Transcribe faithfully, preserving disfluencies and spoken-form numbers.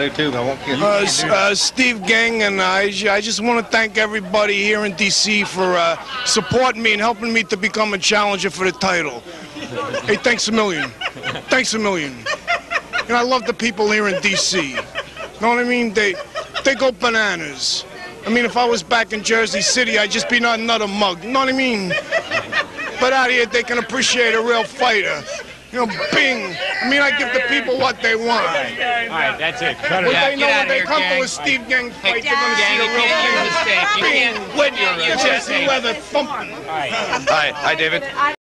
do too. I won't kiss you. Uh, uh, Steve Geng, and I, I just want to thank everybody here in D C for uh, supporting me and helping me to become a challenger for the title. Hey, thanks a million. Thanks a million. And I love the people here in D C. Know what I mean? They, they go bananas. I mean, if I was back in Jersey City, I'd just be not another mug. You know what I mean? But out here, they can appreciate a real fighter. You know, bing. I mean, I give the people what they want. All right, all right that's it. Cut Well, it. they know Get when they here, come gang. to a Steve Geng fight, Hey, they're going to see gang, a you real can't thing. make a mistake. You Bing. can't win your You're going to see leather thumping. All right. Hi, hi, David.